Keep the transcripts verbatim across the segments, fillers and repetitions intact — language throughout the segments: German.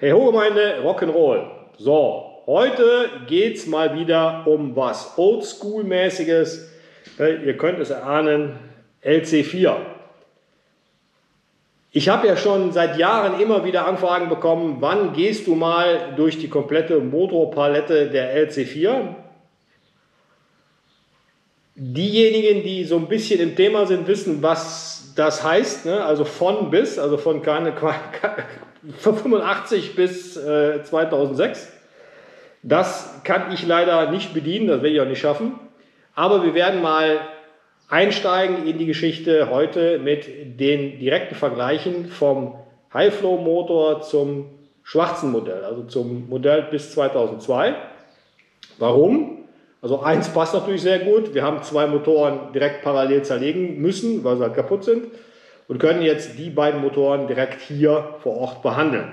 Hey ho Gemeinde, Rock'n'Roll. So, heute geht es mal wieder um was Oldschool-mäßiges. Ihr könnt es erahnen, L C vier. Ich habe ja schon seit Jahren immer wieder Anfragen bekommen, wann gehst du mal durch die komplette Motorpalette der L C vier? Diejenigen, die so ein bisschen im Thema sind, wissen, was das heißt, ne? Also von bis, also von keine, von fünfundachtzig bis äh, zweitausendsechs. Das kann ich leider nicht bedienen, das werde ich auch nicht schaffen. Aber wir werden mal einsteigen in die Geschichte heute mit den direkten Vergleichen vom High-Flow-Motor zum schwarzen Modell, also zum Modell bis zweitausendzwei. Warum? Also eins passt natürlich sehr gut. Wir haben zwei Motoren direkt parallel zerlegen müssen, weil sie halt kaputt sind, und können jetzt die beiden Motoren direkt hier vor Ort behandeln.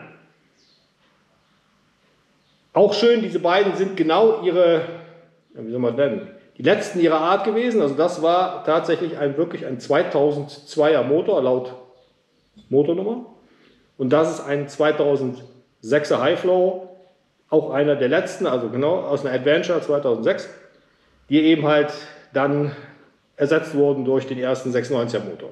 Auch schön, diese beiden sind genau ihre, wie soll man nennen, die letzten ihrer Art gewesen. Also das war tatsächlich ein wirklich ein zweitausendzweier Motor laut Motornummer. Und das ist ein zweitausendsechser High-Flow, auch einer der letzten, also genau aus einer Adventure zweitausendsechs, die eben halt dann ersetzt wurden durch den ersten sechsundneunziger Motor.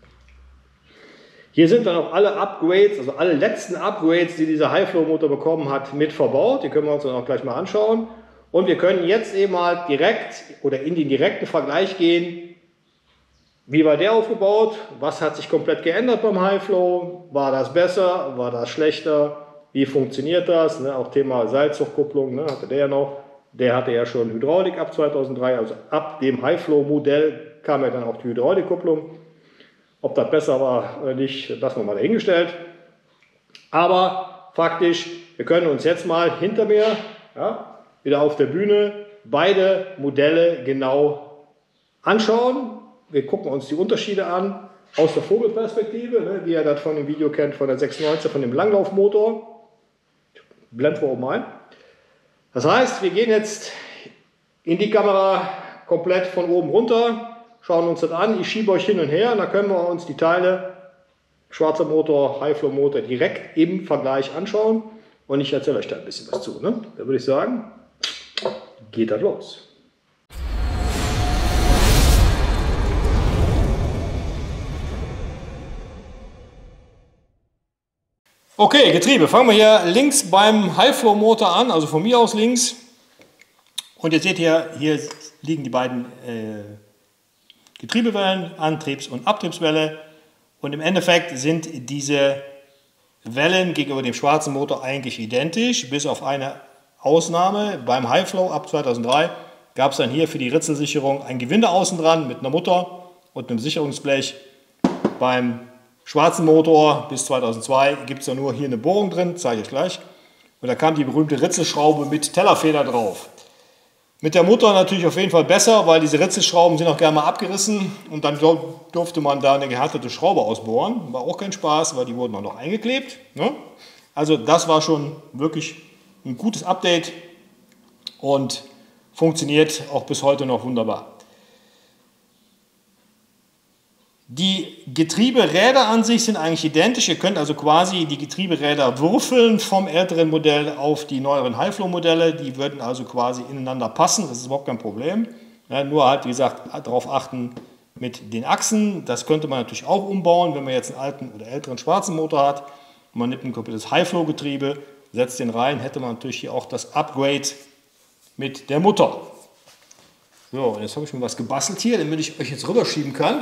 Hier sind dann auch alle Upgrades, also alle letzten Upgrades, die dieser High-Flow-Motor bekommen hat, mit verbaut. Die können wir uns dann auch gleich mal anschauen. Und wir können jetzt eben halt direkt oder in den direkten Vergleich gehen. Wie war der aufgebaut? Was hat sich komplett geändert beim High-Flow? War das besser? War das schlechter? Wie funktioniert das? Ne, auch Thema Seilzugkupplung, ne, hatte der ja noch. Der hatte ja schon Hydraulik ab zweitausenddrei, also ab dem High-Flow-Modell kam ja dann auch die Hydraulikkupplung. Ob das besser war oder nicht, lassen wir mal dahingestellt. Aber faktisch, wir können uns jetzt mal hinter mir, ja, wieder auf der Bühne, beide Modelle genau anschauen. Wir gucken uns die Unterschiede an aus der Vogelperspektive, ne, wie ihr das von dem Video kennt, von der sechsundneunziger, von dem Langlaufmotor. Blenden wir oben ein. Das heißt, wir gehen jetzt in die Kamera komplett von oben runter, schauen uns das an. Ich schiebe euch hin und her und dann können wir uns die Teile, schwarzer Motor, High-Flow-Motor, direkt im Vergleich anschauen. Und ich erzähle euch da ein bisschen was zu. Ne? Da würde ich sagen, geht das los. Okay, Getriebe. Fangen wir hier links beim High-Flow-Motor an, also von mir aus links. Und jetzt seht ihr, hier liegen die beiden äh, Getriebewellen, Antriebs- und Abtriebswelle. Und im Endeffekt sind diese Wellen gegenüber dem schwarzen Motor eigentlich identisch, bis auf eine Ausnahme. Beim High-Flow ab zweitausenddrei gab es dann hier für die Ritzelsicherung ein Gewinde außen dran mit einer Mutter und einem Sicherungsblech. Beim schwarzen Motor bis zweitausendzwei gibt es da nur hier eine Bohrung drin, zeige ich gleich. Und da kam die berühmte Ritzelschraube mit Tellerfeder drauf. Mit der Mutter natürlich auf jeden Fall besser, weil diese Ritzelschrauben sind auch gerne mal abgerissen und dann durfte man da eine gehärtete Schraube ausbohren. War auch kein Spaß, weil die wurden auch noch eingeklebt. Ne? Also das war schon wirklich ein gutes Update und funktioniert auch bis heute noch wunderbar. Die Getrieberäder an sich sind eigentlich identisch. Ihr könnt also quasi die Getrieberäder würfeln vom älteren Modell auf die neueren High-Flow-Modelle. Die würden also quasi ineinander passen. Das ist überhaupt kein Problem. Ja, nur halt, wie gesagt, darauf achten mit den Achsen. Das könnte man natürlich auch umbauen, wenn man jetzt einen alten oder älteren schwarzen Motor hat. Und man nimmt ein komplettes High-Flow-Getriebe, setzt den rein, hätte man natürlich hier auch das Upgrade mit der Mutter. So, jetzt habe ich mir was gebastelt hier, damit ich euch jetzt rüberschieben kann.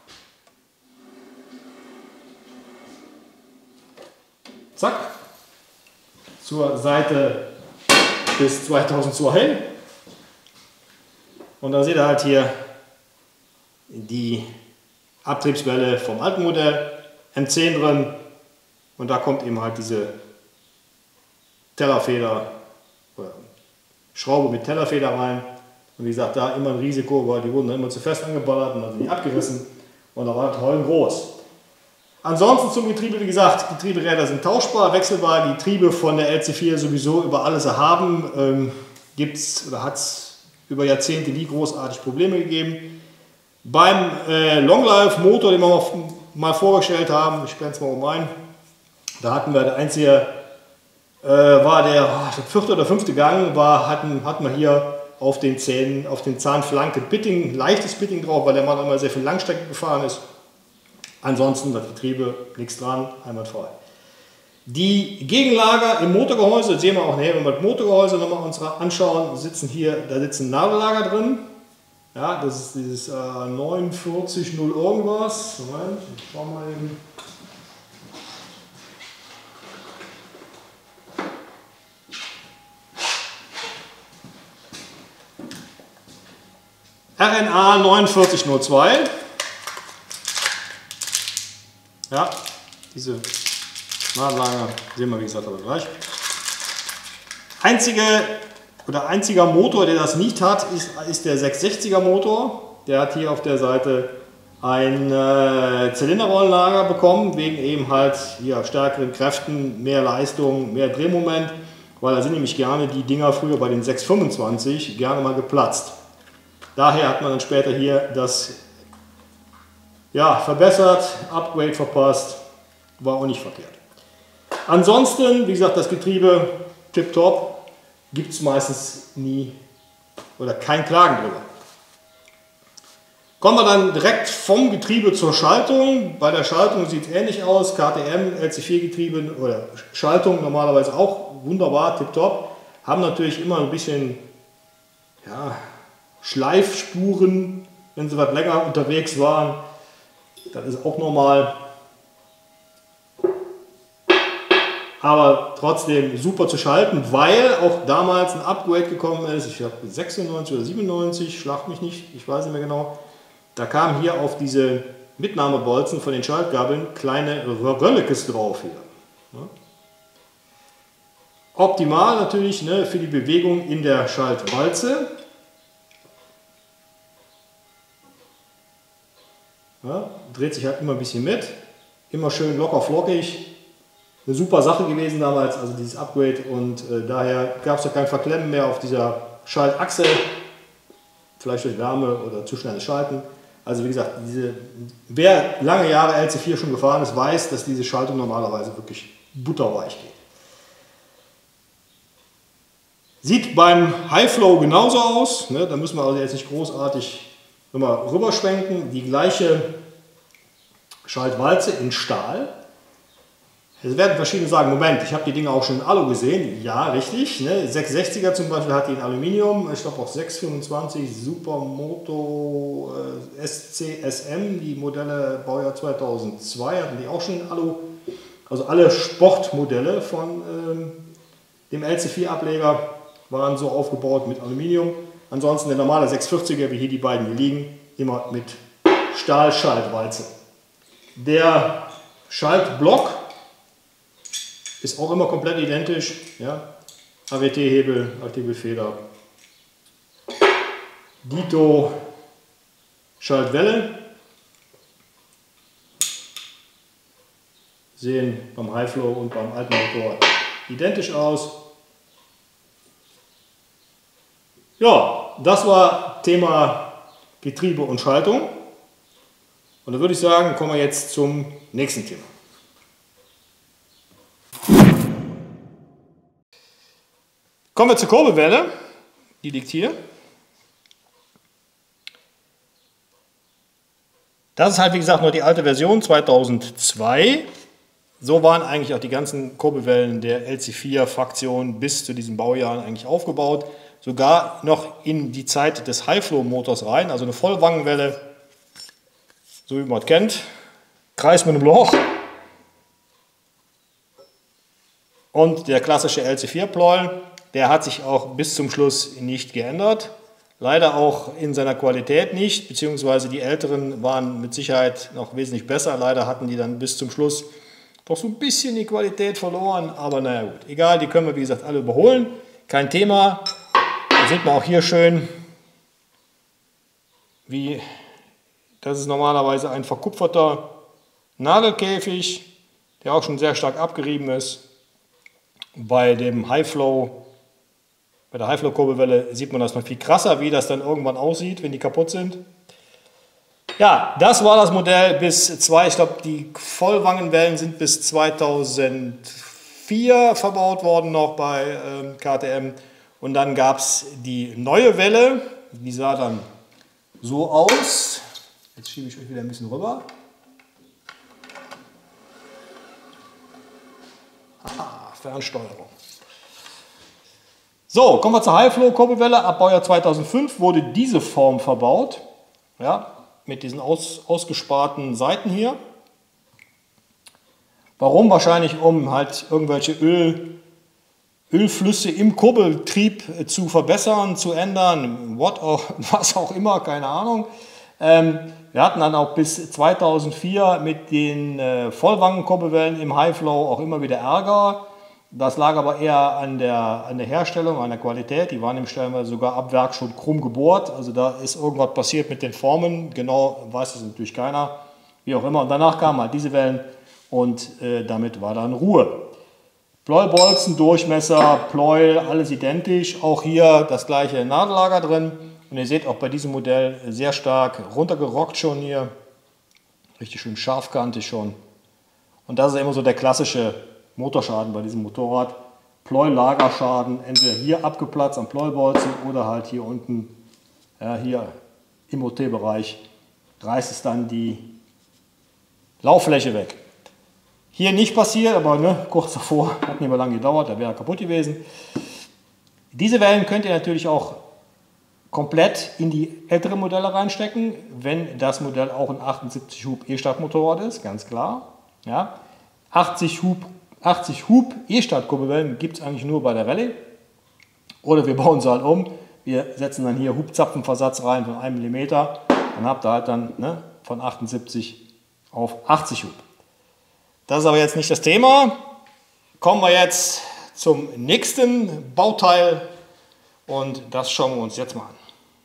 Zack, zur Seite bis zweitausendzwei. Und da seht ihr halt hier die Abtriebswelle vom alten Modell, M zehn drin, und da kommt eben halt diese Tellerfeder, oder Schraube mit Tellerfeder rein. Und wie gesagt, da immer ein Risiko, weil die wurden dann immer zu fest angeballert und dann sind die abgerissen und da war das Heulen groß. Ansonsten zum Getriebe, wie gesagt, Getrieberäder sind tauschbar, wechselbar. Die Getriebe von der L C vier sowieso über alles erhaben. Ähm, gibt es oder hat es über Jahrzehnte nie großartig Probleme gegeben. Beim äh, Longlife-Motor, den wir mal, mal vorgestellt haben, ich blende es mal um ein, da hatten wir der einzige äh, war der, der vierte oder fünfte Gang, war, hatten, hatten wir hier auf den Zähnen, auf den Zahnflanken Bitting, leichtes Bitting drauf, weil der Mann immer sehr viel Langstrecke gefahren ist. Ansonsten das Getriebe, nichts dran, einwandfrei. Die Gegenlager im Motorgehäuse, das sehen wir auch nachher, wenn wir das Motorgehäuse nochmal uns anschauen, sitzen hier, da sitzen Nadellager drin. Ja, das ist dieses äh, neunundvierzig null irgendwas. Moment, ich schau mal eben. R N A neunundvierzig null zwei. Ja, diese Nadellager sehen wir, wie gesagt, aber gleich. Einzige oder einziger Motor, der das nicht hat, ist, ist der sechshundertsechziger Motor. Der hat hier auf der Seite ein äh, Zylinderrollenlager bekommen, wegen eben halt hier stärkeren Kräften, mehr Leistung, mehr Drehmoment, weil da sind nämlich gerne die Dinger früher bei den sechshundertfünfundzwanzig gerne mal geplatzt. Daher hat man dann später hier das ja, verbessert, Upgrade verpasst, war auch nicht verkehrt. Ansonsten, wie gesagt, das Getriebe tipptopp, gibt es meistens nie oder kein Klagen drüber. Kommen wir dann direkt vom Getriebe zur Schaltung. Bei der Schaltung sieht es ähnlich aus, K T M, L C vier Getriebe oder Schaltung normalerweise auch wunderbar, tipptopp. Haben natürlich immer ein bisschen ja, Schleifspuren, wenn sie was länger unterwegs waren. Das ist auch normal. Aber trotzdem super zu schalten, weil auch damals ein Upgrade gekommen ist. Ich glaube sechsundneunzig oder siebenundneunzig, schlagt mich nicht, ich weiß nicht mehr genau. Da kamen hier auf diese Mitnahmebolzen von den Schaltgabeln kleine Röllekes drauf hier. Ja. Optimal natürlich, ne, für die Bewegung in der Schaltwalze. Ja, dreht sich halt immer ein bisschen mit, immer schön locker flockig. Eine super Sache gewesen damals, also dieses Upgrade, und äh, daher gab es ja kein Verklemmen mehr auf dieser Schaltachse, vielleicht durch Wärme oder zu schnelles Schalten. Also wie gesagt, diese, wer lange Jahre L C vier schon gefahren ist, weiß, dass diese Schaltung normalerweise wirklich butterweich geht. Sieht beim High Flow genauso aus, ne? Da müssen wir also jetzt nicht großartig nochmal rüberschwenken. Die gleiche Schaltwalze in Stahl. Es werden verschiedene sagen, Moment, ich habe die Dinge auch schon in Alu gesehen. Ja, richtig. Ne? sechshundertsechziger zum Beispiel hat die in Aluminium. Ich glaube auch sechshundertfünfundzwanzig Supermoto äh, S C S M, die Modelle Baujahr zweitausendzwei, hatten die auch schon in Alu. Also alle Sportmodelle von ähm, dem L C vier Ableger waren so aufgebaut mit Aluminium. Ansonsten der normale sechshundertvierziger, wie hier die beiden hier liegen, immer mit Stahlschaltwalze. Der Schaltblock ist auch immer komplett identisch. Ja? A W T-Hebel, Althebelfeder. Dito Schaltwelle. Sehen beim High Flow und beim alten Motor identisch aus. Ja, das war Thema Getriebe und Schaltung. Und da würde ich sagen, kommen wir jetzt zum nächsten Thema. Kommen wir zur Kurbelwelle. Die liegt hier. Das ist halt, wie gesagt, nur die alte Version zweitausendzwei. So waren eigentlich auch die ganzen Kurbelwellen der L C vier Fraktion bis zu diesen Baujahren eigentlich aufgebaut. Sogar noch in die Zeit des High-Flow-Motors rein, also eine Vollwangenwelle, so wie man es kennt. Kreis mit einem Loch. Und der klassische L C vier Pleuel, der hat sich auch bis zum Schluss nicht geändert. Leider auch in seiner Qualität nicht, beziehungsweise die älteren waren mit Sicherheit noch wesentlich besser. Leider hatten die dann bis zum Schluss doch so ein bisschen die Qualität verloren, aber naja gut. Egal, die können wir wie gesagt alle überholen. Kein Thema. Da sieht man auch hier schön, wie das ist normalerweise ein verkupferter Nadelkäfig, der auch schon sehr stark abgerieben ist. Bei dem High Flow, bei der High Flow Kurbelwelle sieht man das noch viel krasser, wie das dann irgendwann aussieht, wenn die kaputt sind. Ja, das war das Modell bis zwei, ich glaube die Vollwangenwellen sind bis zweitausendvier vier verbaut worden noch bei ähm, K T M. Und dann gab es die neue Welle, die sah dann so aus. Jetzt schiebe ich euch wieder ein bisschen rüber. Ah, Fernsteuerung. So, kommen wir zur High-Flow-Kurbelwelle. Ab Baujahr zweitausendfünf wurde diese Form verbaut. Ja, mit diesen aus, ausgesparten Seiten hier. Warum? Wahrscheinlich, um halt irgendwelche Öl, Ölflüsse im Kurbeltrieb zu verbessern, zu ändern, what auch, was auch immer, keine Ahnung. Ähm, wir hatten dann auch bis zweitausendvier mit den äh, Vollwangenkurbelwellen im High-Flow auch immer wieder Ärger. Das lag aber eher an der, an der Herstellung, an der Qualität. Die waren im Stellenweise sogar ab Werk schon krumm gebohrt. Also da ist irgendwas passiert mit den Formen. Genau weiß es natürlich keiner. Wie auch immer. Und danach kamen halt diese Wellen und äh, damit war dann Ruhe. Pleubolzen, Durchmesser, Pleuel, alles identisch. Auch hier das gleiche Nadellager drin. Und ihr seht auch bei diesem Modell sehr stark runtergerockt schon hier. Richtig schön scharfkantig schon. Und das ist immer so der klassische Motorschaden bei diesem Motorrad. Pleuel-Lagerschaden, entweder hier abgeplatzt am Pleuelbolzen oder halt hier unten, ja, hier im O T-Bereich, reißt es dann die Lauffläche weg. Hier nicht passiert, aber ne, kurz davor, hat nicht mehr lange gedauert, da wäre kaputt gewesen. Diese Wellen könnt ihr natürlich auch komplett in die älteren Modelle reinstecken, wenn das Modell auch ein achtundsiebzig Hub E-Start-Motorrad ist, ganz klar. Ja. achtzig Hub E-Start-Kurbelwellen gibt es eigentlich nur bei der Rallye. Oder wir bauen sie halt um. Wir setzen dann hier Hubzapfenversatz rein von einem Millimeter. Dann habt ihr halt dann ne, von achtundsiebzig auf achtzig Hub. Das ist aber jetzt nicht das Thema. Kommen wir jetzt zum nächsten Bauteil und das schauen wir uns jetzt mal an.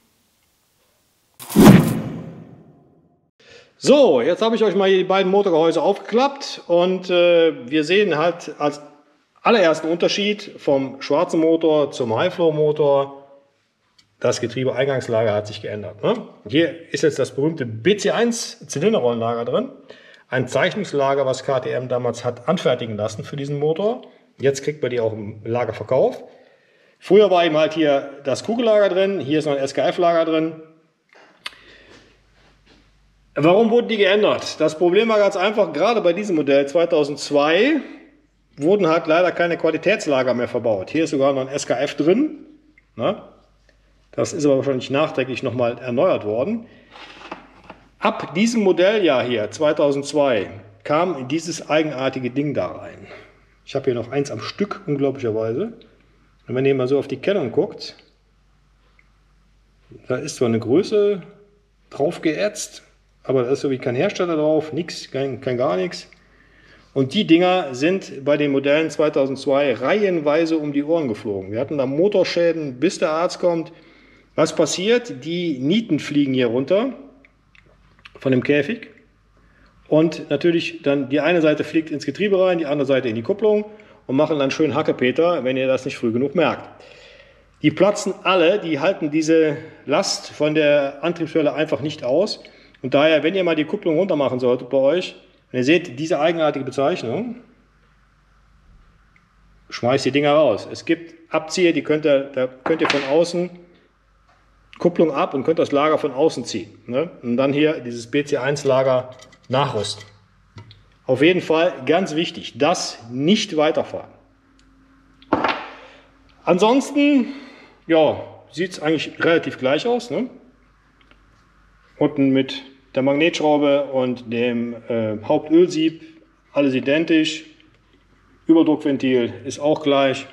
So, jetzt habe ich euch mal hier die beiden Motorgehäuse aufgeklappt und äh, wir sehen halt als allerersten Unterschied vom schwarzen Motor zum High-Flow-Motor, das Getriebeeingangslager hat sich geändert. Ne? Hier ist jetzt das berühmte B C eins Zylinderrollenlager drin, ein Zeichnungslager, was K T M damals hat anfertigen lassen für diesen Motor. Jetzt kriegt man die auch im Lagerverkauf. Früher war eben halt hier das Kugellager drin, hier ist noch ein S K F-Lager drin. Warum wurden die geändert? Das Problem war ganz einfach, gerade bei diesem Modell zweitausendzwei wurden halt leider keine Qualitätslager mehr verbaut. Hier ist sogar noch ein S K F drin. Ne? Das ist aber wahrscheinlich nachträglich nochmal erneuert worden. Ab diesem Modelljahr hier, zweitausendzwei, kam dieses eigenartige Ding da rein. Ich habe hier noch eins am Stück, unglaublicherweise. Und wenn ihr mal so auf die Kennung guckt, da ist zwar eine Größe drauf geätzt, aber da ist so wie kein Hersteller drauf, nichts, kein, kein gar nichts. Und die Dinger sind bei den Modellen zweitausendzwei reihenweise um die Ohren geflogen. Wir hatten da Motorschäden, bis der Arzt kommt. Was passiert? Die Nieten fliegen hier runter von dem Käfig. Und natürlich dann die eine Seite fliegt ins Getriebe rein, die andere Seite in die Kupplung und machen dann schön Hackepeter, wenn ihr das nicht früh genug merkt. Die platzen alle, die halten diese Last von der Antriebswelle einfach nicht aus. Und daher, wenn ihr mal die Kupplung runter machen solltet bei euch, und ihr seht diese eigenartige Bezeichnung, schmeißt die Dinger raus. Es gibt Abzieher, die könnt ihr, da könnt ihr von außen Kupplung ab und könnt das Lager von außen ziehen. Ne? Und dann hier dieses B C eins Lager nachrüsten. Auf jeden Fall ganz wichtig, das nicht weiterfahren. Ansonsten, ja, sieht es eigentlich relativ gleich aus. Ne? Unten mit der Magnetschraube und dem äh, Hauptölsieb, alles identisch. Überdruckventil ist auch gleich.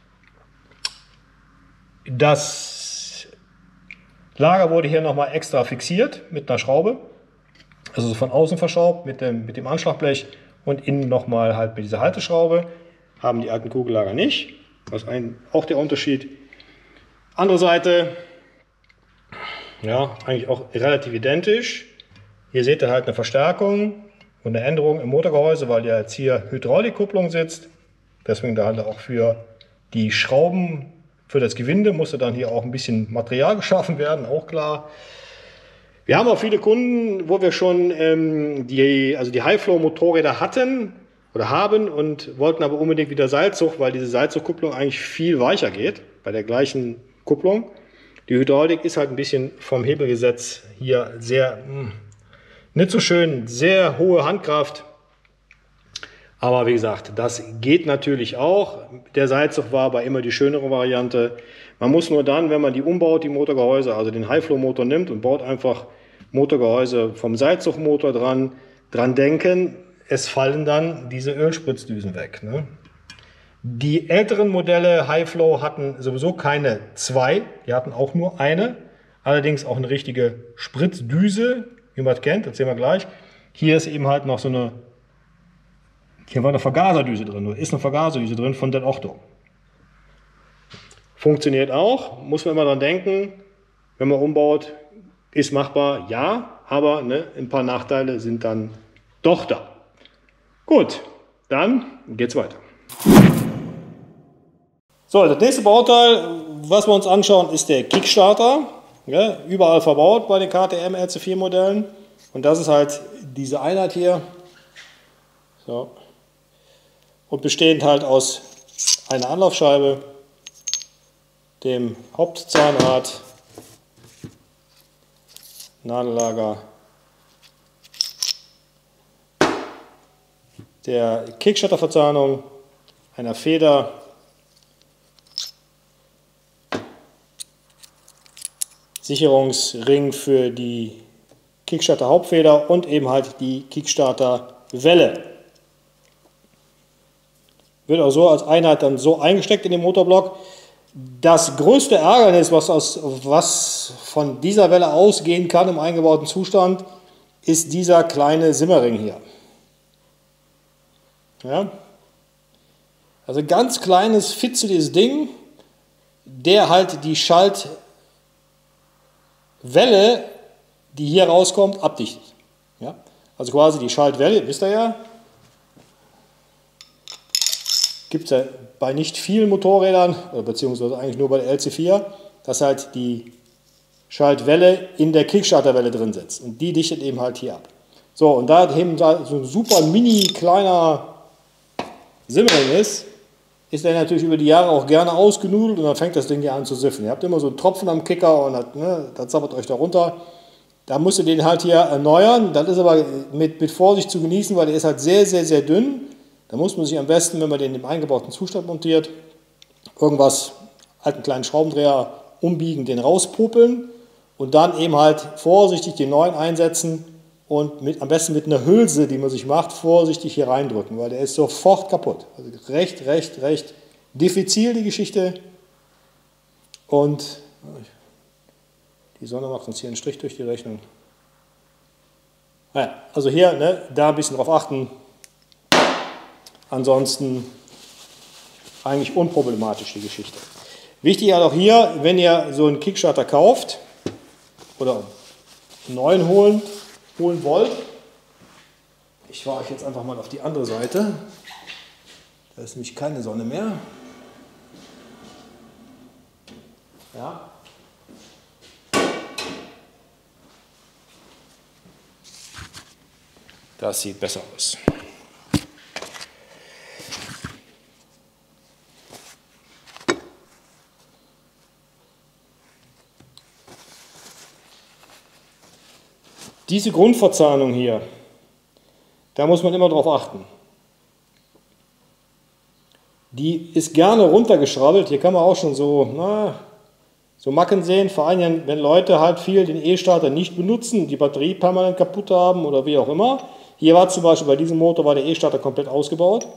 Das Lager wurde hier nochmal extra fixiert mit einer Schraube. Also von außen verschraubt mit dem, mit dem Anschlagblech und innen nochmal halt mit dieser Halteschraube. Haben die alten Kugellager nicht. Das ist ein, auch der Unterschied. Andere Seite, ja, eigentlich auch relativ identisch. Hier seht ihr halt eine Verstärkung und eine Änderung im Motorgehäuse, weil ja jetzt hier Hydraulikkupplung sitzt. Deswegen da halt auch für die Schrauben, für das Gewinde musste dann hier auch ein bisschen Material geschaffen werden, auch klar. Wir haben auch viele Kunden, wo wir schon ähm, die, also die High-Flow-Motorräder hatten. oder haben und wollten aber unbedingt wieder Seilzug, weil diese Seilzugkupplung eigentlich viel weicher geht bei der gleichen Kupplung. Die Hydraulik ist halt ein bisschen vom Hebelgesetz hier sehr mh, nicht so schön, sehr hohe Handkraft. Aber wie gesagt, das geht natürlich auch. Der Seilzug war aber immer die schönere Variante. Man muss nur dann, wenn man die umbaut, die Motorgehäuse, also den High-Flow-Motor nimmt und baut einfach Motorgehäuse vom Seilzugmotor dran, dran denken, es fallen dann diese Ölspritzdüsen weg. Ne? Die älteren Modelle High-Flow hatten sowieso keine zwei, die hatten auch nur eine, allerdings auch eine richtige Spritzdüse, wie man es kennt, erzählen wir gleich. Hier ist eben halt noch so eine, hier war eine Vergaserdüse drin, oder ist eine Vergaserdüse drin von Del Orto. Funktioniert auch, muss man immer dran denken, wenn man umbaut, ist machbar, ja, aber ne, ein paar Nachteile sind dann doch da. Gut, dann geht's weiter. So, das nächste Bauteil, was wir uns anschauen, ist der Kickstarter. Ja, überall verbaut bei den K T M R C vier Modellen. Und das ist halt diese Einheit hier. So. Und bestehend halt aus einer Anlaufscheibe, dem Hauptzahnrad, Nadellager, der Kickstarter-Verzahnung, einer Feder, Sicherungsring für die Kickstarter-Hauptfeder und eben halt die Kickstarter-Welle. Wird auch so als Einheit dann so eingesteckt in den Motorblock. Das größte Ärgernis, was, aus, was von dieser Welle ausgehen kann im eingebauten Zustand, ist dieser kleine Simmering hier. Ja? Also ganz kleines, fitzeliges Ding, der halt die Schaltwelle, die hier rauskommt, abdichtet. Ja? Also quasi die Schaltwelle, wisst ihr ja, gibt es ja bei nicht vielen Motorrädern, beziehungsweise eigentlich nur bei der L C vier, dass halt die Schaltwelle in der Kickstarterwelle drin sitzt. Und die dichtet eben halt hier ab. So, und da eben so ein super mini kleiner Simmering ist, ist er natürlich über die Jahre auch gerne ausgenudelt und dann fängt das Ding hier an zu siffen. Ihr habt immer so einen Tropfen am Kicker und das, ne, das zappert euch da runter. Da müsst ihr den halt hier erneuern. Das ist aber mit, mit Vorsicht zu genießen, weil der ist halt sehr, sehr, sehr dünn. Da muss man sich am besten, wenn man den im eingebauten Zustand montiert, irgendwas, halt einen kleinen Schraubendreher umbiegen, den rauspopeln und dann eben halt vorsichtig den neuen einsetzen und mit, am besten mit einer Hülse, die man sich macht, vorsichtig hier reindrücken, weil der ist sofort kaputt. Also recht, recht, recht diffizil die Geschichte und die Sonne macht uns hier einen Strich durch die Rechnung. Naja, also hier, ne, da ein bisschen drauf achten. Ansonsten eigentlich unproblematisch die Geschichte. Wichtig halt auch hier, wenn ihr so einen Kickstarter kauft oder einen neuen holen, holen wollt, ich fahre euch jetzt einfach mal auf die andere Seite, da ist nämlich keine Sonne mehr. Ja. Das sieht besser aus. Diese Grundverzahnung hier, da muss man immer drauf achten. Die ist gerne runtergeschrabbelt. Hier kann man auch schon so, na, so Macken sehen, vor allem wenn Leute halt viel den E-Starter nicht benutzen, die Batterie permanent kaputt haben oder wie auch immer. Hier war zum Beispiel bei diesem Motor war der E-Starter komplett ausgebaut.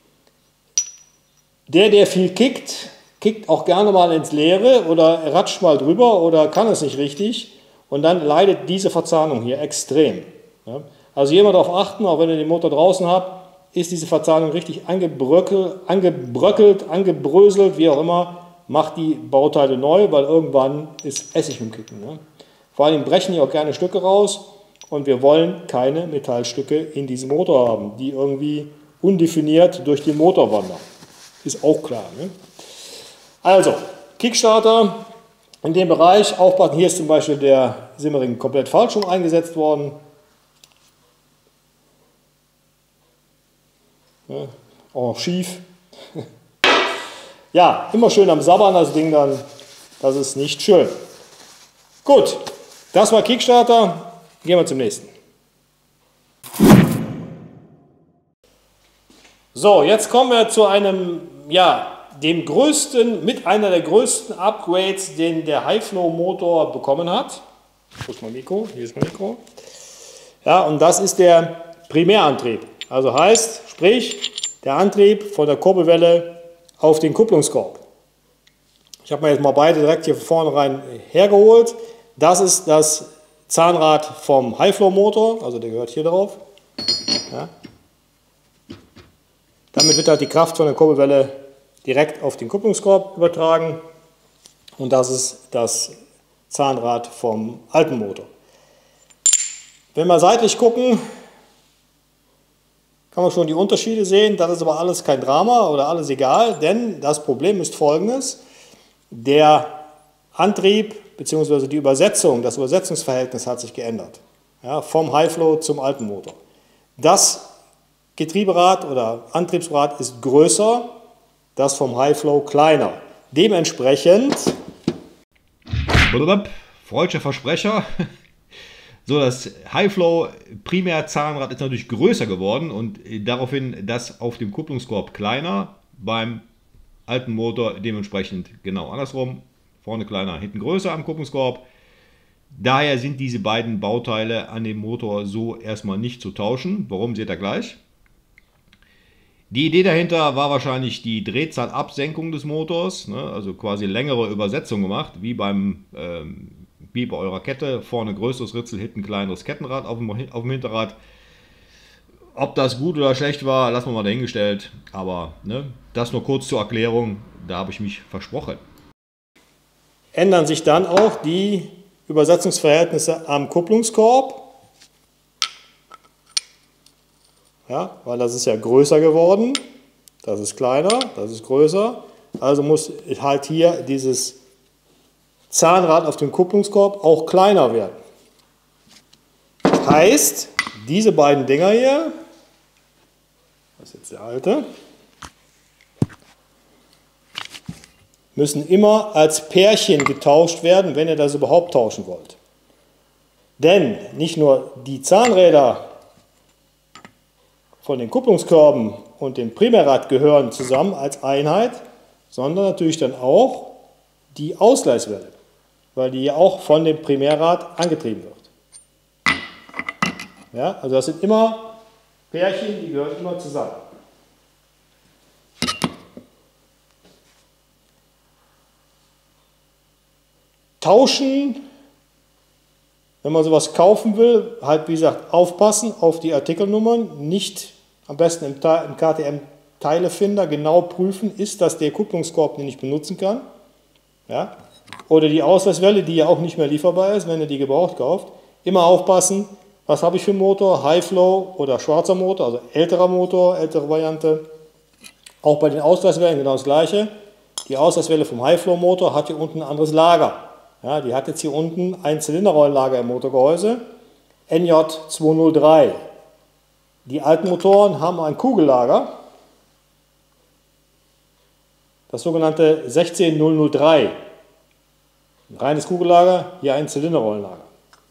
Der, der viel kickt, kickt auch gerne mal ins Leere oder ratscht mal drüber oder kann es nicht richtig. Und dann leidet diese Verzahnung hier extrem. Ja? Also hier mal darauf achten, auch wenn ihr den Motor draußen habt, ist diese Verzahnung richtig angebröckelt, angebröckelt, angebröselt, wie auch immer, macht die Bauteile neu, weil irgendwann ist Essig im Kicken. Ne? Vor allem brechen hier auch gerne Stücke raus und wir wollen keine Metallstücke in diesem Motor haben, die irgendwie undefiniert durch den Motor wandern. Ist auch klar. Ne? Also, Kickstarter. In dem Bereich aufpassen, hier ist zum Beispiel der Simmering komplett falsch schon eingesetzt worden. Ja, auch noch schief. Ja, immer schön am Sabbern das Ding dann, das ist nicht schön. Gut, das war Kickstarter, gehen wir zum nächsten. So, jetzt kommen wir zu einem, ja, dem größten, mit einer der größten Upgrades, den der Hi-Flow Motor bekommen hat. Wo ist mein Mikro? Hier ist mein Mikro. Ja, und das ist der Primärantrieb. Also heißt, sprich, der Antrieb von der Kurbelwelle auf den Kupplungskorb. Ich habe mir jetzt mal beide direkt hier vorne rein hergeholt. Das ist das Zahnrad vom Hi-Flow Motor, also der gehört hier drauf. Ja. Damit wird halt die Kraft von der Kurbelwelle direkt auf den Kupplungskorb übertragen. Und das ist das Zahnrad vom alten Motor. Wenn wir seitlich gucken, kann man schon die Unterschiede sehen. Das ist aber alles kein Drama oder alles egal, denn das Problem ist folgendes. Der Antrieb bzw. die Übersetzung, das Übersetzungsverhältnis hat sich geändert. Ja, vom Hi-Flow zum alten Motor. Das Getrieberad oder Antriebsrad ist größer, das vom Hi-Flow kleiner. Dementsprechend... Freudscher Versprecher. So, das Hi-Flow Primärzahnrad ist natürlich größer geworden und daraufhin das auf dem Kupplungskorb kleiner, beim alten Motor dementsprechend genau andersrum. Vorne kleiner, hinten größer am Kupplungskorb. Daher sind diese beiden Bauteile an dem Motor so erstmal nicht zu tauschen. Warum, seht ihr gleich. Die Idee dahinter war wahrscheinlich die Drehzahlabsenkung des Motors, ne, also quasi längere Übersetzung gemacht, wie beim ähm, wie bei eurer Kette, vorne größeres Ritzel, hinten kleineres Kettenrad auf dem, auf dem Hinterrad. Ob das gut oder schlecht war, lassen wir mal dahingestellt, aber ne, das nur kurz zur Erklärung, da habe ich mich versprochen. Ändern sich dann auch die Übersetzungsverhältnisse am Kupplungskorb. Ja, weil das ist ja größer geworden, das ist kleiner, das ist größer. Also muss halt hier dieses Zahnrad auf dem Kupplungskorb auch kleiner werden. Das heißt, diese beiden Dinger hier, das ist jetzt der alte, müssen immer als Pärchen getauscht werden, wenn ihr das überhaupt tauschen wollt. Denn nicht nur die Zahnräder von den Kupplungskörben und dem Primärrad gehören zusammen als Einheit, sondern natürlich dann auch die Ausgleichswelle, weil die ja auch von dem Primärrad angetrieben wird. Ja, also das sind immer Pärchen, die gehören immer zusammen. Tauschen, wenn man sowas kaufen will, halt wie gesagt aufpassen auf die Artikelnummern, nicht am besten im K T M-Teilefinder genau prüfen, ist das der Kupplungskorb, den ich benutzen kann. Ja? Oder die Ausgleichswelle, die ja auch nicht mehr lieferbar ist, wenn ihr die gebraucht kauft. Immer aufpassen, was habe ich für einen Motor, Hi-Flow oder schwarzer Motor, also älterer Motor, ältere Variante. Auch bei den Ausgleichswellen genau das gleiche. Die Ausgleichswelle vom Hi-Flow-Motor hat hier unten ein anderes Lager. Ja, die hat jetzt hier unten ein Zylinderrollenlager im Motorgehäuse, N J zweihundertdrei. Die alten Motoren haben ein Kugellager, das sogenannte sechzehnhundertdrei. Ein reines Kugellager, hier ein Zylinderrollenlager.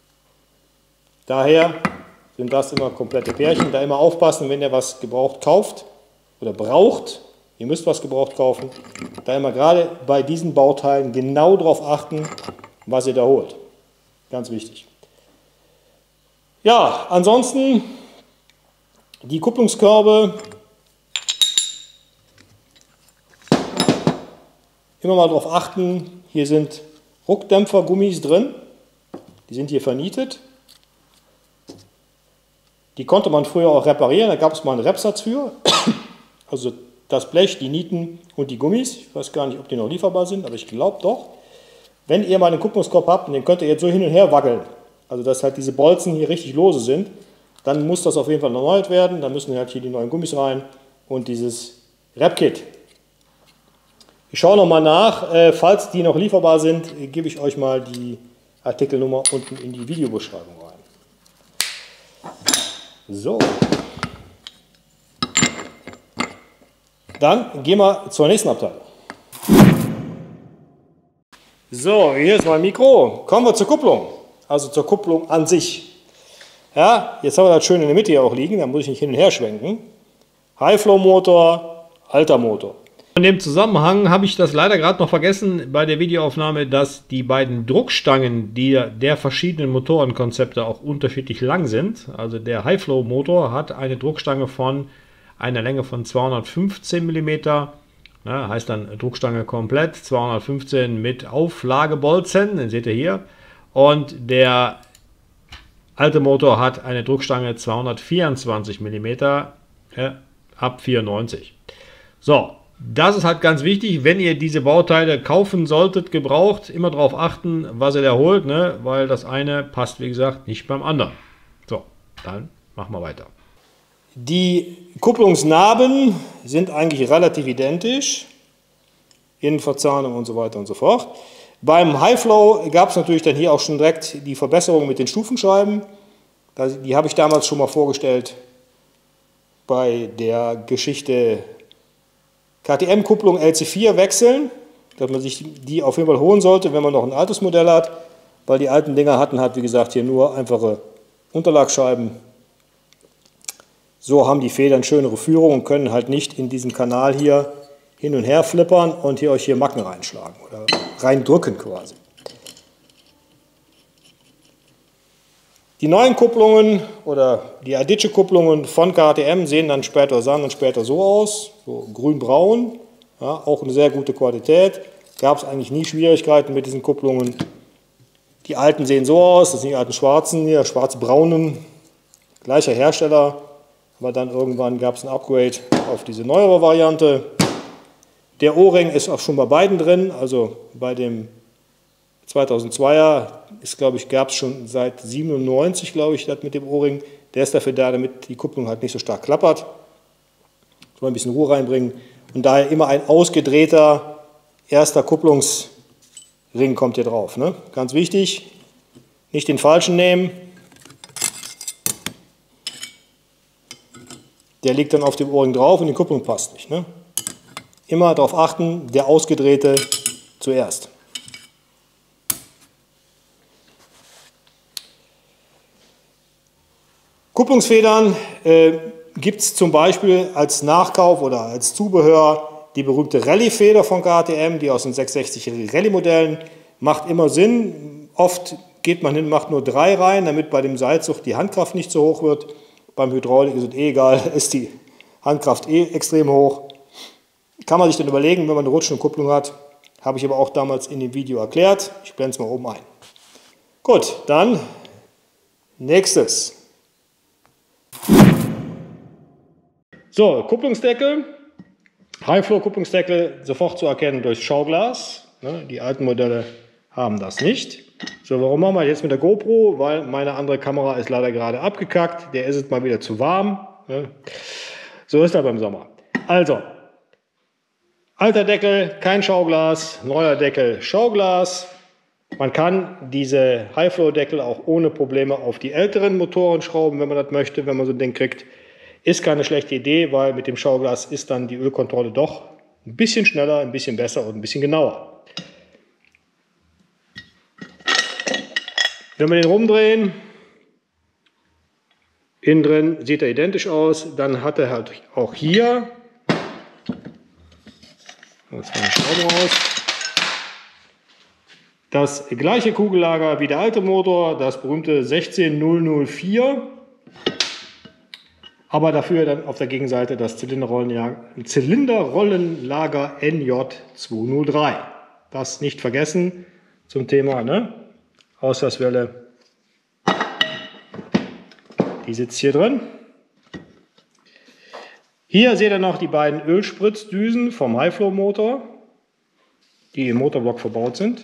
Daher sind das immer komplette Pärchen. Da immer aufpassen, wenn ihr was gebraucht kauft oder braucht. Ihr müsst was gebraucht kaufen. Da immer gerade bei diesen Bauteilen genau darauf achten, was ihr da holt. Ganz wichtig. Ja, ansonsten die Kupplungskörbe. Immer mal darauf achten, hier sind Ruckdämpfergummis drin. Die sind hier vernietet. Die konnte man früher auch reparieren, da gab es mal einen Repsatz für. Also das Blech, die Nieten und die Gummis. Ich weiß gar nicht, ob die noch lieferbar sind, aber ich glaube doch. Wenn ihr mal einen Kupplungskorb habt und den könnt ihr jetzt so hin und her wackeln, also dass halt diese Bolzen hier richtig lose sind, dann muss das auf jeden Fall erneuert werden. Dann müssen halt hier die neuen Gummis rein und dieses Rep-Kit. Ich schaue nochmal nach, äh, falls die noch lieferbar sind, äh, gebe ich euch mal die Artikelnummer unten in die Videobeschreibung rein. So. Dann gehen wir zur nächsten Abteilung. So, hier ist mein Mikro. Kommen wir zur Kupplung, also zur Kupplung an sich. Ja, jetzt haben wir das schön in der Mitte hier auch liegen, da muss ich nicht hin und her schwenken. High-Flow-Motor, alter Motor. In dem Zusammenhang habe ich das leider gerade noch vergessen bei der Videoaufnahme, dass die beiden Druckstangen die der verschiedenen Motorenkonzepte auch unterschiedlich lang sind. Also der High-Flow-Motor hat eine Druckstange von einer Länge von zweihundertfünfzehn Millimeter, ja, heißt dann Druckstange komplett, zweihundertfünfzehn mit Auflagebolzen, den seht ihr hier. Und der alte Motor hat eine Druckstange zweihundertvierundzwanzig Millimeter, ja, ab vierundneunzig. So. Das ist halt ganz wichtig, wenn ihr diese Bauteile kaufen solltet, gebraucht, immer darauf achten, was ihr da holt, ne? Weil das eine passt, wie gesagt, nicht beim anderen. So, dann machen wir weiter. Die Kupplungsnaben sind eigentlich relativ identisch, Innenverzahnung und so weiter und so fort. Beim High-Flow gab es natürlich dann hier auch schon direkt die Verbesserung mit den Stufenscheiben. Die habe ich damals schon mal vorgestellt bei der Geschichte K T M-Kupplung L C vier wechseln, dass man sich die auf jeden Fall holen sollte, wenn man noch ein altes Modell hat, weil die alten Dinger hatten halt, wie gesagt, hier nur einfache Unterlagsscheiben. So haben die Federn schönere Führung und können halt nicht in diesem Kanal hier hin und her flippern und hier euch hier Macken reinschlagen oder reindrücken quasi. Die neuen Kupplungen oder die Adice-Kupplungen von K T M sehen dann später sang und später so aus, so grün-braun, ja, auch eine sehr gute Qualität. Gab es eigentlich nie Schwierigkeiten mit diesen Kupplungen. Die alten sehen so aus, das sind die alten schwarzen hier, schwarz-braunen, gleicher Hersteller, aber dann irgendwann gab es ein Upgrade auf diese neuere Variante. Der O-Ring ist auch schon bei beiden drin, also bei dem zweitausendzweier ist, glaube ich, gab es schon seit siebenundneunzig, glaube ich, das mit dem O-Ring. Der ist dafür da, damit die Kupplung halt nicht so stark klappert. Soll ein bisschen Ruhe reinbringen. Und daher immer ein ausgedrehter erster Kupplungsring kommt hier drauf. Ne? Ganz wichtig, nicht den falschen nehmen. Der liegt dann auf dem O-Ring drauf und die Kupplung passt nicht. Ne? Immer darauf achten, der ausgedrehte zuerst. Kupplungsfedern äh, gibt es zum Beispiel als Nachkauf oder als Zubehör die berühmte Rallye-Feder von K T M, die aus den sechshundertsechzig Rallye-Modellen. Macht immer Sinn. Oft geht man hin, macht nur drei rein, damit bei dem Seilzug die Handkraft nicht so hoch wird. Beim Hydraulik ist es eh egal, ist die Handkraft eh extrem hoch. Kann man sich dann überlegen, wenn man eine rutschende Kupplung hat. Habe ich aber auch damals in dem Video erklärt. Ich blende es mal oben ein. Gut, dann nächstes. So, Kupplungsdeckel, High-Flow-Kupplungsdeckel sofort zu erkennen durch Schauglas. Ne, die alten Modelle haben das nicht. So, warum machen wir jetzt mit der GoPro? Weil meine andere Kamera ist leider gerade abgekackt. Der ist jetzt mal wieder zu warm. Ne? So ist er beim Sommer. Also, alter Deckel, kein Schauglas, neuer Deckel, Schauglas. Man kann diese High-Flow-Deckel auch ohne Probleme auf die älteren Motoren schrauben, wenn man das möchte, wenn man so ein Ding kriegt. Ist keine schlechte Idee, weil mit dem Schauglas ist dann die Ölkontrolle doch ein bisschen schneller, ein bisschen besser und ein bisschen genauer. Wenn wir den rumdrehen, innen drin sieht er identisch aus, dann hat er halt auch hier, jetzt mal die Schraube raus, das gleiche Kugellager wie der alte Motor, das berühmte sechzehn null null vier. Aber dafür dann auf der Gegenseite das Zylinderrollenlager, Zylinderrollenlager N J zweihundertrei. Das nicht vergessen zum Thema, ne? Auslasswelle. Die sitzt hier drin. Hier seht ihr noch die beiden Ölspritzdüsen vom High-Flow-Motor, die im Motorblock verbaut sind.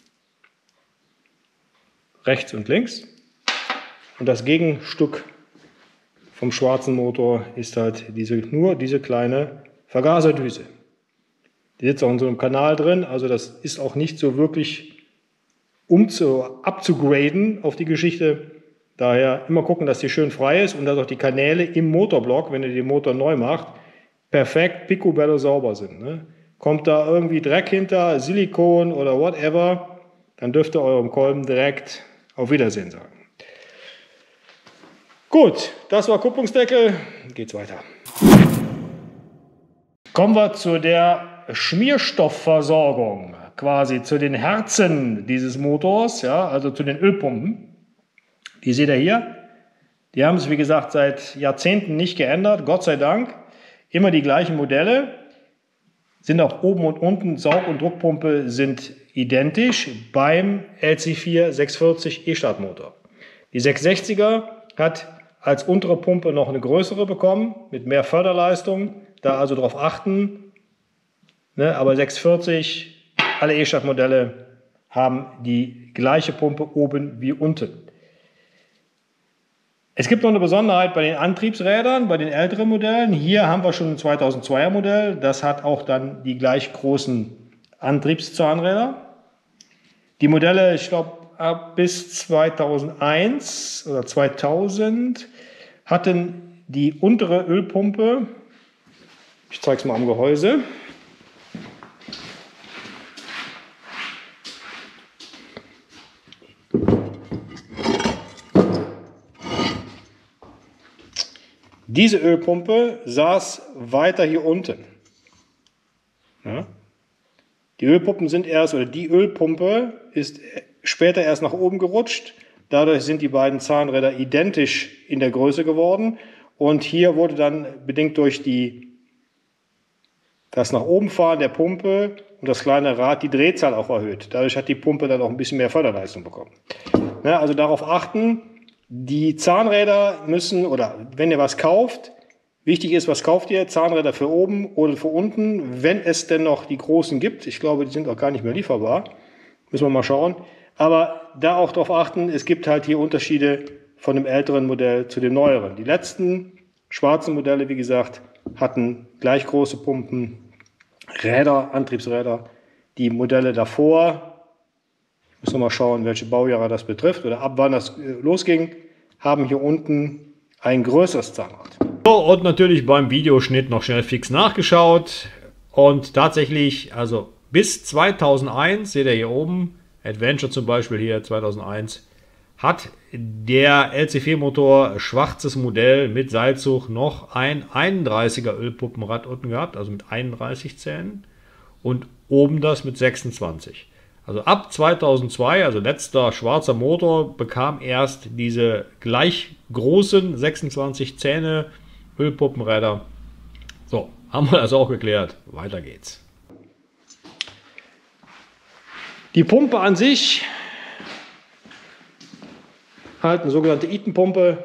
Rechts und links. Und das Gegenstück vom schwarzen Motor ist halt diese, nur diese kleine Vergaserdüse. Die sitzt auch in so einem Kanal drin, also das ist auch nicht so wirklich um zu, abzugraden auf die Geschichte. Daher immer gucken, dass die schön frei ist und dass auch die Kanäle im Motorblock, wenn ihr den Motor neu macht, perfekt, picobello sauber sind. Ne? Kommt da irgendwie Dreck hinter, Silikon oder whatever, dann dürft ihr eurem Kolben direkt auf Wiedersehen sagen. Gut, das war Kupplungsdeckel. Geht's weiter. Kommen wir zu der Schmierstoffversorgung, quasi zu den Herzen dieses Motors, ja, also zu den Ölpumpen. Die seht ihr hier. Die haben sich, wie gesagt, seit Jahrzehnten nicht geändert, Gott sei Dank. Immer die gleichen Modelle. Sind auch oben und unten, Saug- und Druckpumpe sind identisch beim L C vier sechshundertvierzig E-Startmotor. Die sechshundertsechziger hat als untere Pumpe noch eine größere bekommen, mit mehr Förderleistung. Da also darauf achten. Ne, aber sechshundertvierzig, alle E-Start-Modelle haben die gleiche Pumpe oben wie unten. Es gibt noch eine Besonderheit bei den Antriebsrädern, bei den älteren Modellen. Hier haben wir schon ein zweitausendzweier Modell. Das hat auch dann die gleich großen Antriebszahnräder. Die Modelle, ich glaube, bis zweitausendeins oder zweitausend hatten die untere Ölpumpe, ich zeige es mal am Gehäuse, diese Ölpumpe saß weiter hier unten. Ja. Die Ölpumpen sind erst, oder die Ölpumpe ist später erst nach oben gerutscht. Dadurch sind die beiden Zahnräder identisch in der Größe geworden. Und hier wurde dann bedingt durch die, das nach oben fahren der Pumpe und das kleine Rad die Drehzahl auch erhöht. Dadurch hat die Pumpe dann auch ein bisschen mehr Förderleistung bekommen. Ja, also darauf achten. Die Zahnräder müssen, oder wenn ihr was kauft, wichtig ist, was kauft ihr? Zahnräder für oben oder für unten, wenn es denn noch die großen gibt. Ich glaube, die sind auch gar nicht mehr lieferbar. Müssen wir mal schauen. Aber da auch darauf achten, es gibt halt hier Unterschiede von dem älteren Modell zu dem neueren. Die letzten schwarzen Modelle, wie gesagt, hatten gleich große Pumpen, Räder, Antriebsräder. Die Modelle davor, müssen wir mal schauen, welche Baujahre das betrifft oder ab wann das losging, haben hier unten ein größeres Zahnrad. So, und natürlich beim Videoschnitt noch schnell fix nachgeschaut. Und tatsächlich, also bis zweitausendeins, seht ihr hier oben, Adventure zum Beispiel hier, zweitausendeins, hat der L C vier Motor, schwarzes Modell mit Seilzug, noch ein einunddreißiger Ölpumpenrad unten gehabt, also mit einunddreißig Zähnen. Und oben das mit sechsundzwanzig. Also ab zweitausendzwei, also letzter schwarzer Motor, bekam erst diese gleich großen sechsundzwanzig Zähne Ölpumpenräder. So, haben wir das auch geklärt. Weiter geht's. Die Pumpe an sich, halt eine sogenannte Eaton-Pumpe,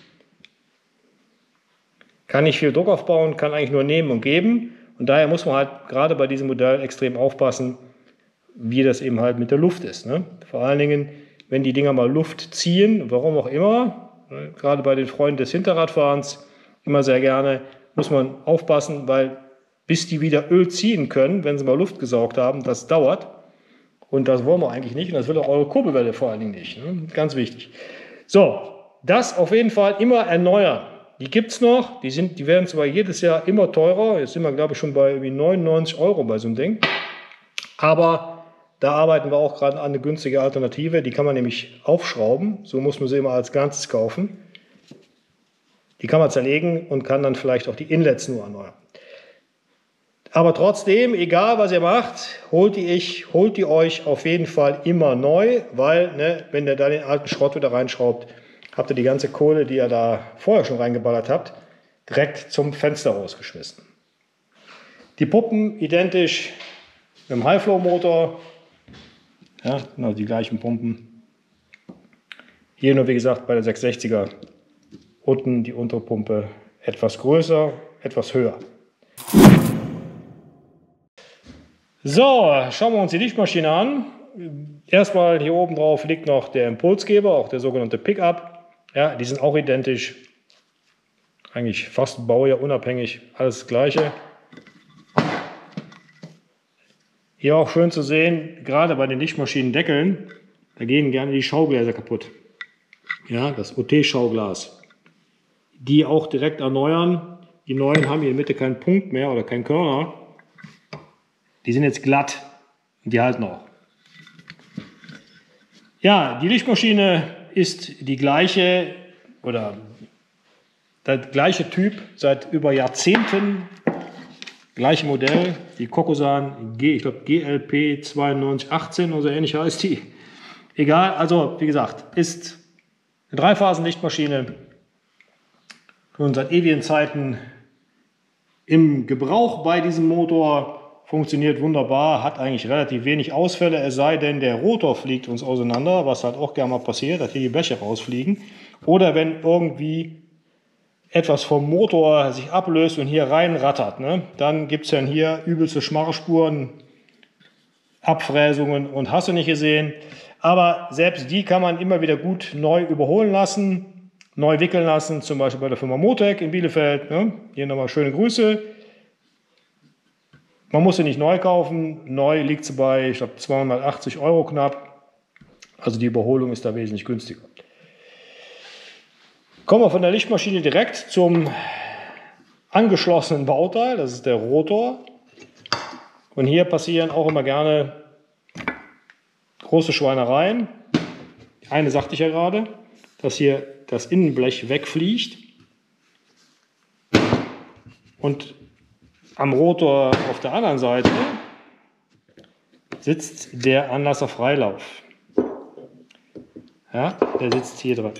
kann nicht viel Druck aufbauen, kann eigentlich nur nehmen und geben. Und daher muss man halt gerade bei diesem Modell extrem aufpassen, wie das eben halt mit der Luft ist. Ne? Vor allen Dingen, wenn die Dinger mal Luft ziehen, warum auch immer, ne? Gerade bei den Freunden des Hinterradfahrens, immer sehr gerne, muss man aufpassen, weil bis die wieder Öl ziehen können, wenn sie mal Luft gesaugt haben, das dauert. Und das wollen wir eigentlich nicht und das will auch eure Kurbelwelle vor allen Dingen nicht. Ne? Ganz wichtig. So, das auf jeden Fall immer erneuern. Die gibt es noch, die, sind, die werden zwar jedes Jahr immer teurer, jetzt sind wir glaube ich schon bei irgendwie neunundneunzig Euro bei so einem Ding, aber da arbeiten wir auch gerade an eine günstige Alternative, die kann man nämlich aufschrauben, so muss man sie immer als Ganzes kaufen. Die kann man zerlegen und kann dann vielleicht auch die Inlets nur erneuern. Aber trotzdem, egal was ihr macht, holt die, ich, holt die euch auf jeden Fall immer neu, weil ne, wenn ihr da den alten Schrott wieder reinschraubt, habt ihr die ganze Kohle, die ihr da vorher schon reingeballert habt, direkt zum Fenster rausgeschmissen. Die Pumpen identisch mit dem High-Flow-Motor, ja, genau die gleichen Pumpen. Hier nur wie gesagt bei der sechshundertsechziger unten die untere Pumpe etwas größer, etwas höher. So, schauen wir uns die Lichtmaschine an. Erstmal hier oben drauf liegt noch der Impulsgeber, auch der sogenannte Pickup. Ja, die sind auch identisch. Eigentlich fast Baujahr unabhängig, alles das Gleiche. Hier auch schön zu sehen, gerade bei den Lichtmaschinendeckeln, da gehen gerne die Schaugläser kaputt. Ja, das O T-Schauglas. Die auch direkt erneuern, Die neuen haben hier in der Mitte keinen Punkt mehr oder keinen Körner. Die sind jetzt glatt und die halten auch. Ja, die Lichtmaschine ist die gleiche oder der gleiche Typ seit über Jahrzehnten. Gleiche Modell, die Kokusan G, ich glaube G L P zweiundneunzig achtzehn oder so ähnlich heißt die. Egal, also wie gesagt, ist eine Dreiphasen-Lichtmaschine. Schon seit ewigen Zeiten im Gebrauch bei diesem Motor, funktioniert wunderbar, hat eigentlich relativ wenig Ausfälle, es sei denn, der Rotor fliegt uns auseinander, was halt auch gerne mal passiert, dass hier die Bleche rausfliegen. Oder wenn irgendwie etwas vom Motor sich ablöst und hier reinrattert, ne? Dann gibt es dann hier übelste Schmarrspuren, Abfräsungen und hast du nicht gesehen. Aber selbst die kann man immer wieder gut neu überholen lassen, neu wickeln lassen, zum Beispiel bei der Firma Motec in Bielefeld. Ne? Hier nochmal schöne Grüße. Man muss sie nicht neu kaufen, neu liegt sie bei, ich glaube, zweihundertachtzig Euro knapp. Also die Überholung ist da wesentlich günstiger. Kommen wir von der Lichtmaschine direkt zum angeschlossenen Bauteil, das ist der Rotor. Und hier passieren auch immer gerne große Schweinereien. Eine sagte ich ja gerade, dass hier das Innenblech wegfliegt und am Rotor auf der anderen Seite sitzt der Anlasserfreilauf. Ja, der sitzt hier drin.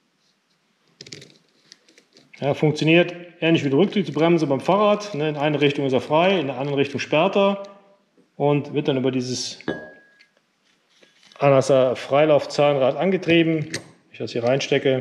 Ja, funktioniert ähnlich wie die Rücktrittbremse beim Fahrrad. Ne, in eine Richtung ist er frei, in der anderen Richtung sperrt er und wird dann über dieses Anlasser-Freilauf-Zahnrad angetrieben. Wenn ich das hier reinstecke.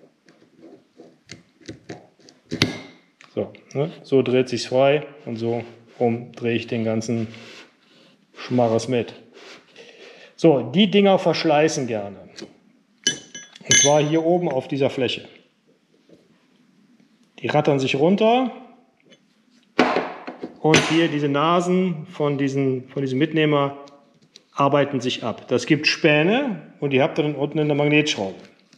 So, ne, so dreht sich frei und so rum drehe ich den ganzen Schmarres mit. So, die Dinger verschleißen gerne. Und zwar hier oben auf dieser Fläche. Die rattern sich runter und hier diese Nasen von, diesen, von diesem Mitnehmer arbeiten sich ab. Das gibt Späne und die habt ihr dann unten in der Magnetschraube.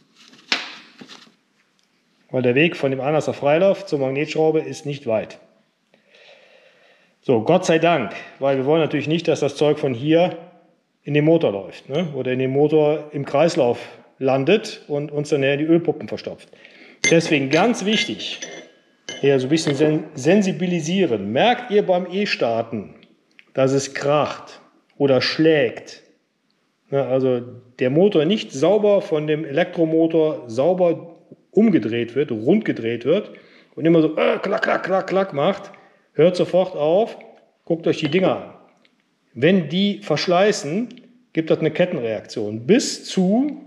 Weil der Weg von dem Anlasser Freilauf zur Magnetschraube ist nicht weit. So, Gott sei Dank, weil wir wollen natürlich nicht, dass das Zeug von hier in den Motor läuft, ne? Oder in den Motor im Kreislauf landet und uns dann die Ölpuppen verstopft. Deswegen ganz wichtig, hier so ein bisschen sen sensibilisieren. Merkt ihr beim E-Starten, dass es kracht oder schlägt? Ja, also der Motor nicht sauber von dem Elektromotor sauber umgedreht wird, rund gedreht wird und immer so äh, klack, klack, klack, klack macht, hört sofort auf, guckt euch die Dinger an. Wenn die verschleißen, gibt das eine Kettenreaktion bis zu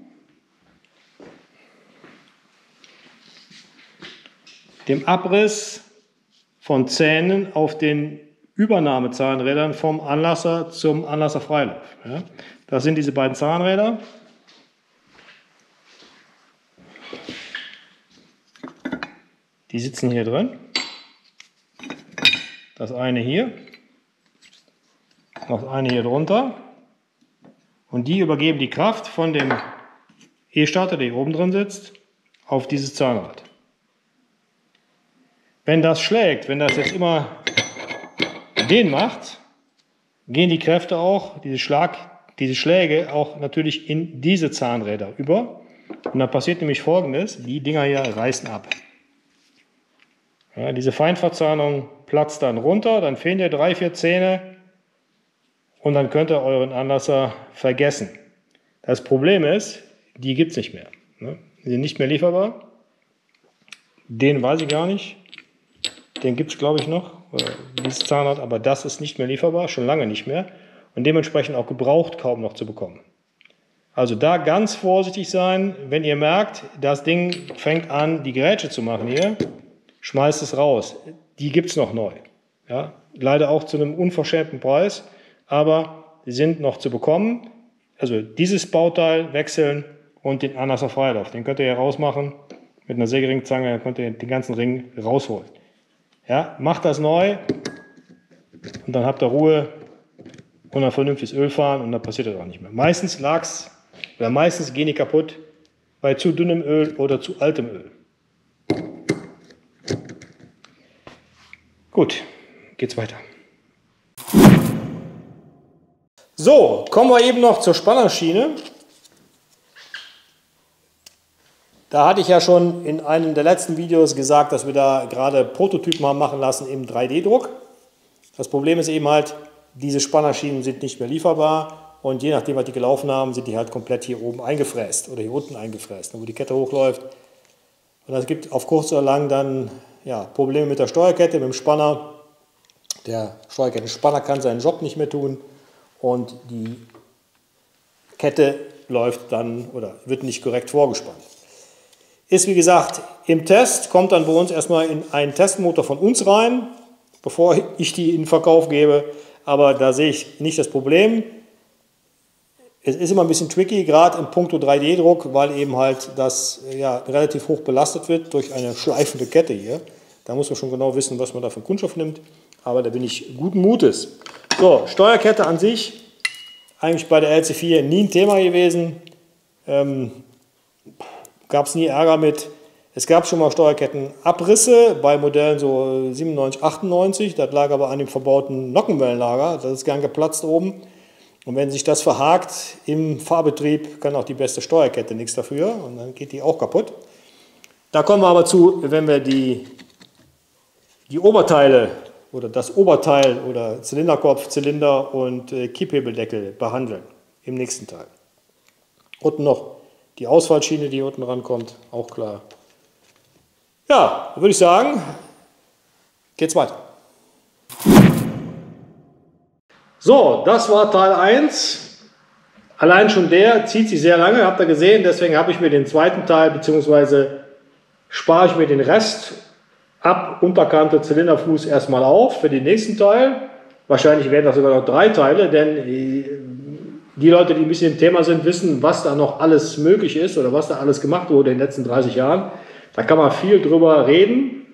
dem Abriss von Zähnen auf den Übernahmezahnrädern vom Anlasser zum Anlasserfreilauf. Ja, das sind diese beiden Zahnräder. Die sitzen hier drin. Das eine hier, noch das eine hier drunter. Und die übergeben die Kraft von dem E-Starter, der hier oben drin sitzt, auf dieses Zahnrad. Wenn das schlägt, wenn das jetzt immer den macht, gehen die Kräfte auch, diese, Schlag, diese Schläge auch natürlich in diese Zahnräder über. Und dann passiert nämlich Folgendes, die Dinger hier reißen ab. Ja, diese Feinverzahnung platzt dann runter, dann fehlen dir drei, vier Zähne und dann könnt ihr euren Anlasser vergessen. Das Problem ist, die gibt es nicht mehr. Ne? Die sind nicht mehr lieferbar. Den weiß ich gar nicht. Den gibt es, glaube ich, noch, dieses Zahnrad, aber das ist nicht mehr lieferbar, schon lange nicht mehr und dementsprechend auch gebraucht kaum noch zu bekommen. Also da ganz vorsichtig sein, wenn ihr merkt, das Ding fängt an, die Grätsche zu machen hier, schmeißt es raus. Die gibt es noch neu. Ja, leider auch zu einem unverschämten Preis, aber die sind noch zu bekommen. Also dieses Bauteil wechseln und den Anlasser Freilauf, den könnt ihr hier rausmachen mit einer Sägeringzange, dann könnt ihr den ganzen Ring rausholen. Ja, macht das neu und dann habt ihr Ruhe und ein vernünftiges Öl fahren und dann passiert das auch nicht mehr. Meistens lag's, oder meistens gehen die kaputt bei zu dünnem Öl oder zu altem Öl. Gut, geht's weiter. So, kommen wir eben noch zur Spannerschiene. Da hatte ich ja schon in einem der letzten Videos gesagt, dass wir da gerade Prototypen haben machen lassen im drei D Druck. Das Problem ist eben halt, diese Spannerschienen sind nicht mehr lieferbar und je nachdem, was die gelaufen haben, sind die halt komplett hier oben eingefräst oder hier unten eingefräst, wo die Kette hochläuft. Und das gibt auf kurz oder lang dann ja, Probleme mit der Steuerkette, mit dem Spanner. Der Steuerkettenspanner kann seinen Job nicht mehr tun und die Kette läuft dann oder wird nicht korrekt vorgespannt. Ist wie gesagt im Test, kommt dann bei uns erstmal in einen Testmotor von uns rein, bevor ich die in den Verkauf gebe. Aber da sehe ich nicht das Problem. Es ist immer ein bisschen tricky, gerade im Punkto drei D Druck, weil eben halt das ja, relativ hoch belastet wird durch eine schleifende Kette hier. Da muss man schon genau wissen, was man da für Kunststoff nimmt. Aber da bin ich guten Mutes. So, Steuerkette an sich, eigentlich bei der L C vier nie ein Thema gewesen. Ähm, Gab es nie Ärger mit. Es gab schon mal Steuerkettenabrisse bei Modellen so siebenundneunzig, achtundneunzig. Das lag aber an dem verbauten Nockenwellenlager. Das ist gern geplatzt oben. Und wenn sich das verhakt im Fahrbetrieb, kann auch die beste Steuerkette nichts dafür. Und dann geht die auch kaputt. Da kommen wir aber zu, wenn wir die, die Oberteile oder das Oberteil oder Zylinderkopf, Zylinder und äh, Kipphebeldeckel behandeln im nächsten Teil. Unten noch die Ausfallschiene, die hier unten rankommt, auch klar. Ja, würde ich sagen, geht's weiter. So, das war Teil eins. Allein schon der zieht sich sehr lange, habt ihr gesehen, deswegen habe ich mir den zweiten Teil, beziehungsweise spare ich mir den Rest ab, Unterkante, Zylinderfuß erstmal auf für den nächsten Teil. Wahrscheinlich werden das sogar noch drei Teile, denn die Leute, die ein bisschen im Thema sind, wissen, was da noch alles möglich ist oder was da alles gemacht wurde in den letzten dreißig Jahren. Da kann man viel drüber reden.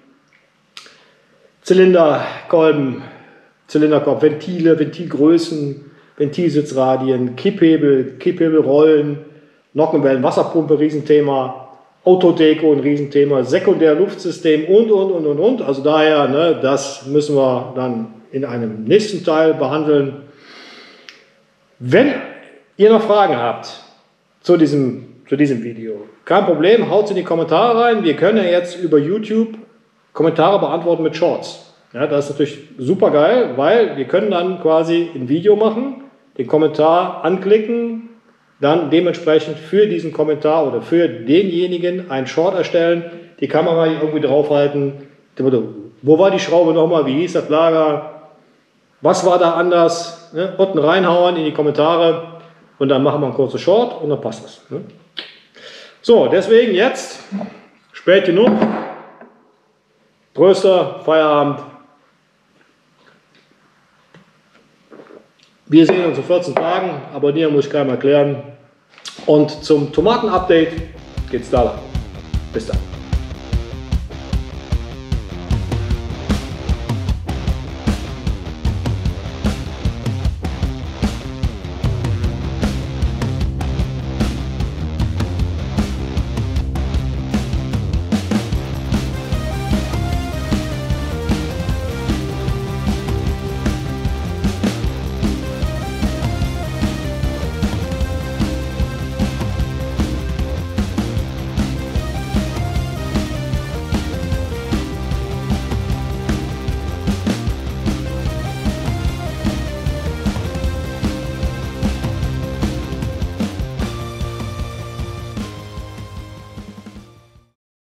Zylinderkolben, Zylinderkopf, Ventile, Ventilgrößen, Ventilsitzradien, Kipphebel, Kipphebelrollen, Nockenwellen, Wasserpumpe, Riesenthema, Autodeko, ein Riesenthema, Sekundärluftsystem und, und, und, und, und. Also daher, ne, das müssen wir dann in einem nächsten Teil behandeln. Wenn ihr noch Fragen habt zu diesem, zu diesem Video, kein Problem, haut in die Kommentare rein. Wir können ja jetzt über YouTube Kommentare beantworten mit Shorts. Ja, das ist natürlich super geil, weil wir können dann quasi ein Video machen, den Kommentar anklicken, dann dementsprechend für diesen Kommentar oder für denjenigen einen Short erstellen, die Kamera hier irgendwie draufhalten. Wo war die Schraube nochmal? Wie hieß das Lager? Was war da anders? Ne? Unten reinhauen in die Kommentare und dann machen wir einen kurzen Short und dann passt das. Ne? So, deswegen jetzt, spät genug, größter Feierabend. Wir sehen uns in vierzehn Tagen, abonnieren muss ich keinem erklären. Und zum Tomaten-Update geht's da lang. Bis dann.